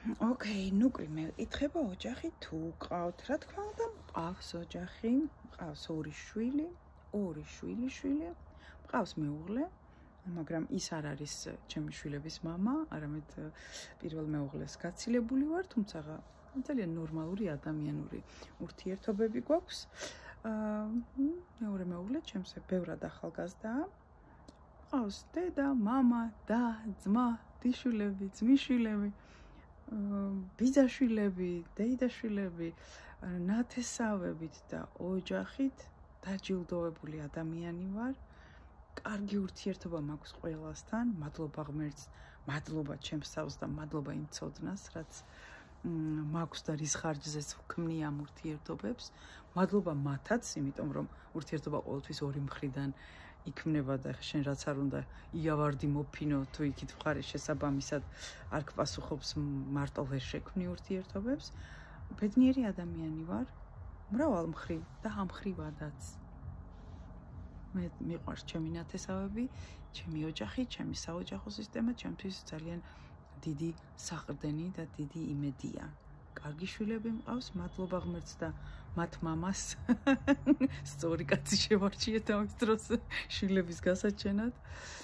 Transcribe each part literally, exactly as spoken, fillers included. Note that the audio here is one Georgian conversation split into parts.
ოკეი, ნუ კი მე ეთქება ოჯახი თუ ყავთ, რა თქმა უნდა, ყავს ოჯახი, ყავს ორი შვილი, ორი შვილი შვილი, ყავს მეუღლე, მაგრამ ის არ არის ჩემი შვილების მამა, არამედ პირველ მეუღლეს გაცილებული ვარ, თუმცა ძალიან ნორმალური ადამიანური ურთიერთობები გვაქვს. აა მეორე მეუღლე ჩემზე ბევრად ახალგაზრდაა. ყავს დედა, მამა, და, ძმა, დიშვილები, ძმისშვილები. ბიძაშვილები, დეიდაშვილები, ნათესავებით და ოჯახით დაჯილდოვებული ადამიანი ვარ. კარგი ურთიერთობა მაქვს ყველასთან, მადლობა ღმერთს, მადლობა ჩემს თავს და მადლობა იმ ცოდნას, რაც მაქვს და რის ხარჯზეც ვქმნი ამ ურთიერთობებს. მადლობა მათაც, იმიტომ რომ ურთიერთობა ყოველთვის ორი მხრიდან იქმნება და შენ რაც არ უნდა იავარდი მოფინო თუ იქით ვყარი შესაბამისად არ გპასუხობს მარტო ვერ შექმნი ურთიერთობებს. ბედნიერი ადამიანი ვარ, მრავალმხრივ და ამხრივადაც. მე მიყვარს ჩემი ნათესავები, ჩემი ოჯახი, ჩემი საოჯახო სისტემა, ჩემთვის ძალიან დიდი საყრდენი და დიდი იმედია. კარგი შვილები მყავს, მადლობა ღმერთს და მათ მამას. სწორი კაცი შევარჩიეთ ამის დროს შვილების გასაჩენად.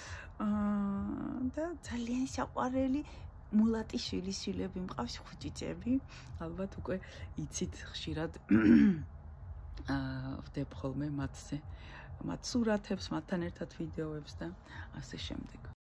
და ძალიან საყვარელი მულატი შვილის შვილები მყავს, ხუჭიჭები. ალბათ უკვე იცით ხშირად ვდებ ხოლმე მათზე მათ სურათებს, მათთან ერთად ვიდეოებს და ასე შემდეგ.